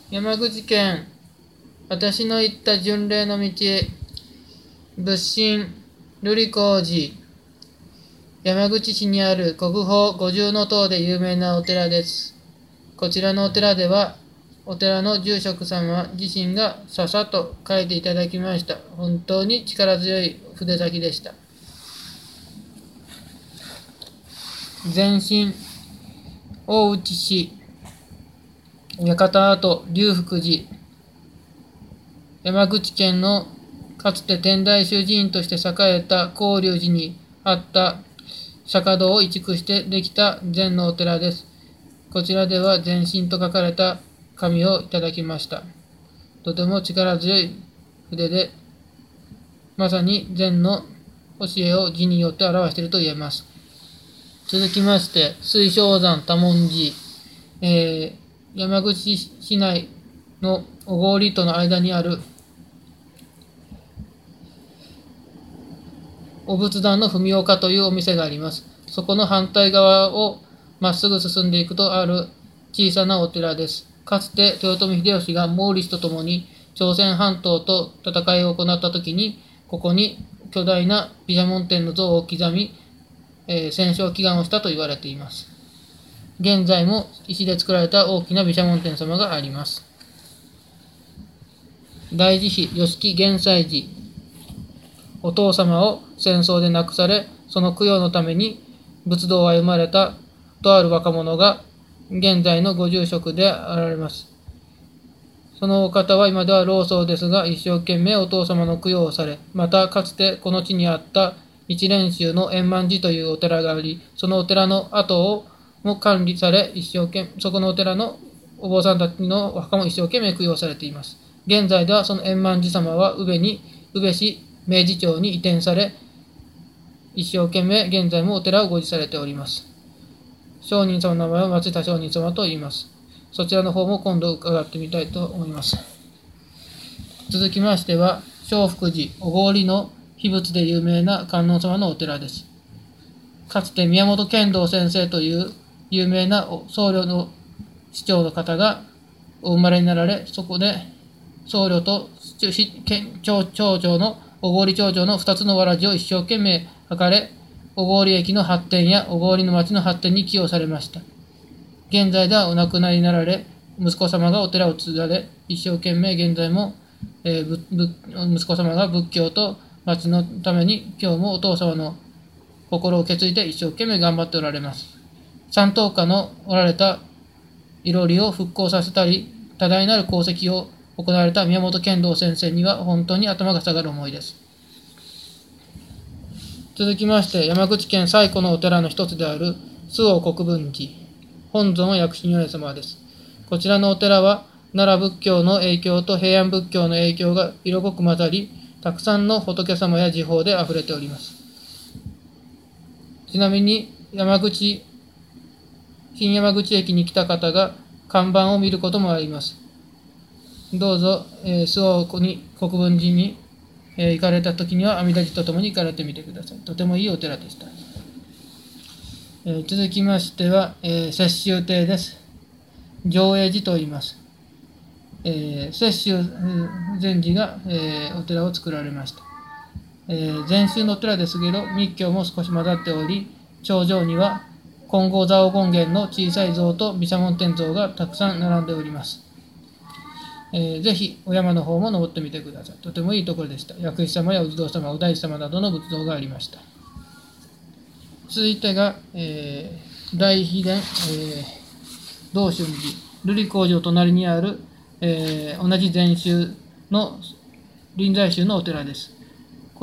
山口県、私の行った巡礼の道へ、仏心、瑠璃光寺、山口市にある国宝五重塔で有名なお寺です。こちらのお寺では、お寺の住職様自身がささっと書いていただきました。本当に力強い筆先でした。前身、大内氏、館跡、龍福寺、山口県のかつて天台宗寺院として栄えた広隆寺にあった釈迦堂を移築してできた禅のお寺です。こちらでは前身と書かれた紙をいただきました。とても力強い筆で、まさに禅の教えを字によって表していると言えます。続きまして、水晶山多聞寺、山口市内の小郡との間にあるお仏壇の文岡というお店があります。そこの反対側をまっすぐ進んでいくとある小さなお寺です。かつて豊臣秀吉が毛利氏と共に朝鮮半島と戦いを行った時に、ここに巨大な毘沙門天の像を刻み、戦勝祈願をしたと言われています。現在も石で作られた大きな毘沙門天様があります。大慈悲吉木玄斎寺、お父様を戦争で亡くされ、その供養のために仏道を歩まれたとある若者が現在のご住職であられます。そのお方は今では老僧ですが、一生懸命お父様の供養をされ、またかつてこの地にあった一蓮宗の円満寺というお寺があり、そのお寺の跡をも管理され、そこのお寺のお坊さんたちのお墓も一生懸命供養されています。現在ではその円満寺様は宇部市明治町に移転され、一生懸命現在もお寺を護持されております。上人様の名前は松田上人様と言います。そちらの方も今度伺ってみたいと思います。続きましては、正福寺、小郡の秘仏で有名な観音様のお寺です。かつて宮本剣道先生という有名な僧侶の司長の方がお生まれになられ、そこで僧侶と町長の小郡町長の2つのわらじを一生懸命書かれ、小郡駅の発展や小郡の町の発展に寄与されました。現在ではお亡くなりになられ、息子様がお寺を継がれ、一生懸命現在も、息子様が仏教と町のために今日もお父様の心を受け継いで一生懸命頑張っておられます。山東家のおられたいろりを復興させたり、多大なる功績を行われた宮本剣道先生には本当に頭が下がる思いです。続きまして、山口県最古のお寺の一つである周防国分寺、本尊は薬師如来様です。こちらのお寺は奈良仏教の影響と平安仏教の影響が色濃く混ざり、たくさんの仏様や寺宝であふれております。ちなみに新山口駅に来た方が看板を見ることもあります。どうぞ、周防国分寺に、行かれた時には阿弥陀寺とともに行かれてみてください。とてもいいお寺でした。続きましては、雪舟亭です。上栄寺と言います。雪舟禅師が、お寺を作られました。禅宗のお寺ですけど、密教も少し混ざっており、頂上には金剛蔵王権現の小さい像と毘沙門天像がたくさん並んでおります。ぜひお山の方も登ってみてください。とてもいいところでした。薬師様やお地蔵様、お大師様などの仏像がありました。続いてが、大秘伝、道春寺、瑠璃光寺隣にある、同じ禅宗の臨済宗のお寺です。こ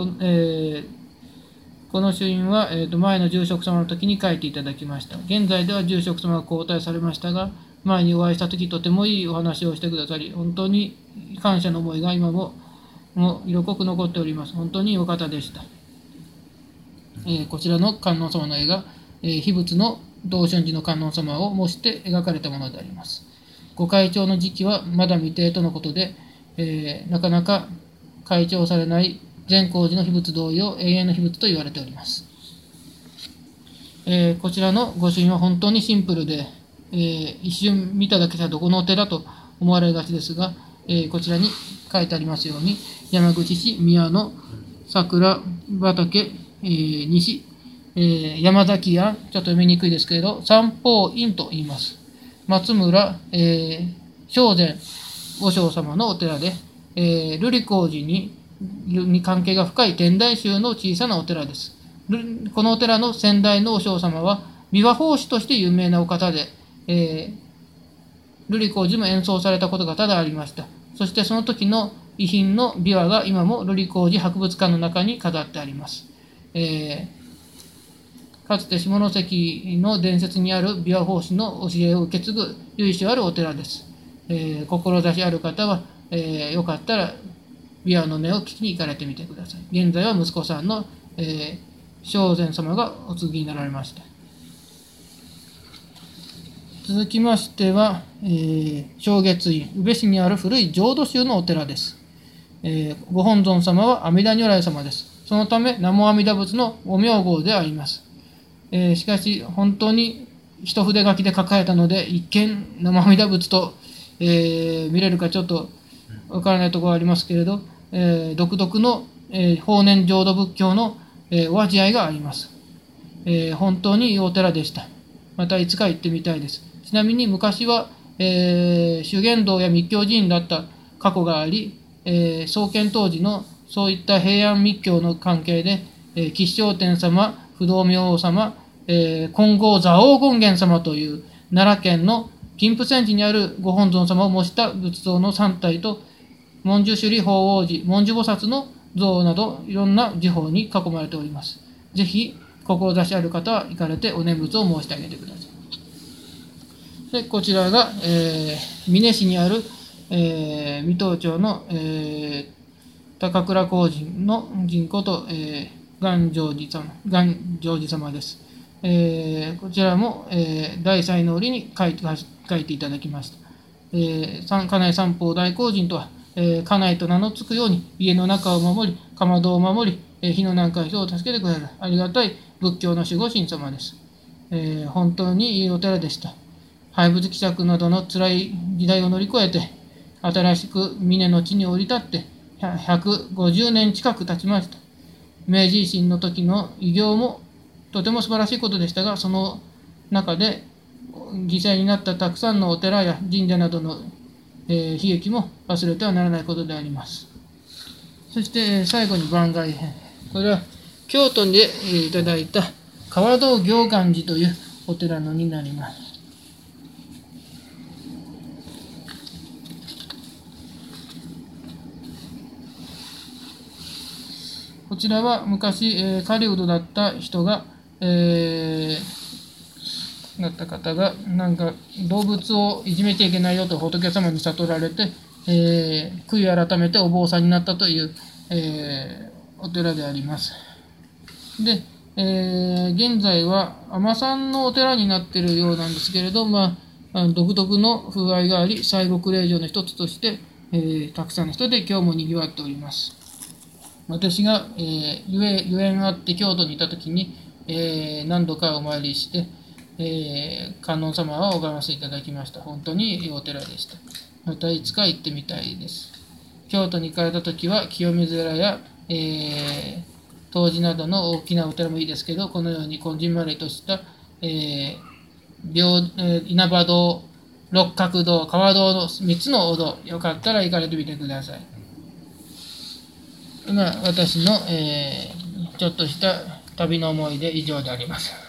の朱印は、前の住職様の時に書いていただきました。現在では住職様が交代されましたが、前にお会いした時とてもいいお話をしてくださり、本当に感謝の思いが今も色濃く残っております。本当に良かったでした。こちらの観音様の絵が、秘仏の道春寺の観音様を模して描かれたものであります。ご開帳の時期はまだ未定とのことで、なかなか開帳されない善光寺の秘仏同様、永遠の秘仏と言われております。こちらの御朱印は本当にシンプルで、一瞬見ただけじゃどこのお寺と思われがちですが、こちらに書いてありますように、山口市宮野桜畑、西、山崎屋、ちょっと読みにくいですけれど、三宝院と言います。松村、正禅和尚様のお寺で、瑠璃光寺に関係が深い天台宗の小さなお寺です。このお寺の先代の和尚様は、琵琶法師として有名なお方で、瑠璃光寺も演奏されたことが多々ありました。そしてその時の遺品の琵琶が今も瑠璃光寺博物館の中に飾ってあります。かつて下関の伝説にある琵琶法師の教えを受け継ぐ由緒あるお寺です。志ある方は、よかったら琵琶の音を聞きに行かれてみてください。現在は息子さんの、正禅様がお継ぎになられました。続きましては、正月院、宇部市にある古い浄土宗のお寺です。ご本尊様は阿弥陀如来様です。そのため、南無阿弥陀仏のお名号であります。しかし、本当に一筆書きで書かれたので、一見、南無阿弥陀仏と、見れるかちょっとわからないところがありますけれど、独特の、法然浄土仏教の、お味わいがあります。本当にいいお寺でした。またいつか行ってみたいです。ちなみに昔は、修験道や密教寺院だった過去があり、創建当時のそういった平安密教の関係で、吉祥天様、不動明王様、金剛座王権現様という奈良県の金峰山寺にあるご本尊様を模した仏像の3体と、文殊首里法王寺、文殊菩薩の像などいろんな寺宝に囲まれております。ぜひ、志ある方は行かれてお念仏を申してあげてください。でこちらが、美祢市にある、水戸町の、高倉光神の神こと、願成寺様です。こちらも、大祭の折に書いていただきました。家内三宝大光神とは、家内と名の付くように家の中を守り、かまどを守り、火の難解人を助けてくれるありがたい仏教の守護神様です。本当にいいお寺でした。廃仏希釈などの辛い時代を乗り越えて、新しく峰の地に降り立って、150年近く経ちました。明治維新の時の偉業もとても素晴らしいことでしたが、その中で犠牲になったたくさんのお寺や神社などの、悲劇も忘れてはならないことであります。そして最後に番外編。これは京都でいただいた川道行願寺というお寺のになります。こちらは昔、狩人だった人が、なんか動物をいじめちゃいけないよと仏様に悟られて、悔い改めてお坊さんになったという、お寺であります。で、現在は尼さんのお寺になっているようなんですけれど、独特の風合いがあり、西国霊場の一つとして、たくさんの人で今日も賑わっております。私が、ゆえんあって京都にいたときに、何度かお参りして、観音様は拝ませていただきました。本当にいいお寺でした。またいつか行ってみたいです。京都に行かれたときは清水寺や、東寺などの大きなお寺もいいですけど、このようにこんじんまりとした、稲葉堂、六角堂、川堂の3つのお堂、よかったら行かれてみてください。私の、ちょっとした旅の思い出以上であります。